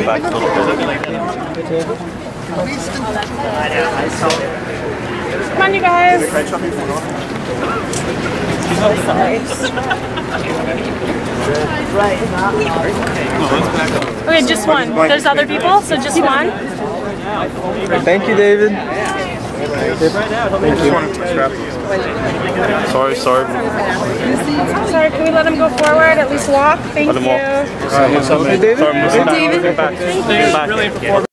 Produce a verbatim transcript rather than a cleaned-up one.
back a little bit. Come on, you guys. Okay, just one. There's other people, so just one. Thank you, David. Thank you. Sorry, sorry. Sorry, can we let him go forward? At least walk? Thank Let him you. walk. Hey, David. Sorry, I'm David. back. Thank you. Back.